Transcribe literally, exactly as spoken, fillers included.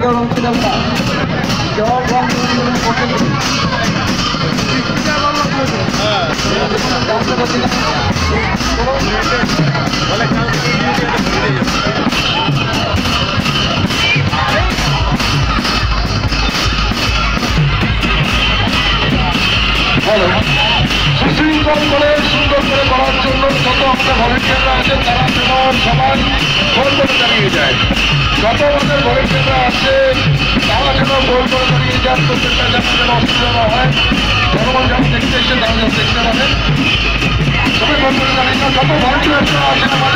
রঞ্জিতা জল রঞ্জনের পক্ষে সুশৃঙ্খল করে সুন্দর করে করার জন্য যত আমাদের ভলেন্টিয়াররা আছেন তারা যেন সবাই গোল করে দাঁড়িয়ে যায়। যত আমাদের ভলেন্টিয়াররা আছে তারা যেন গোল করে দাঁড়িয়ে যান, প্রত্যেকটা যেন যেন অসুবিধা না হয়। জনগণ যেন দেখতে এসে তারা যেন দেখতে পারে। সবাই গোল করে দাঁড়িয়ে যান। যত ভলেন্টিয়াররা আছেন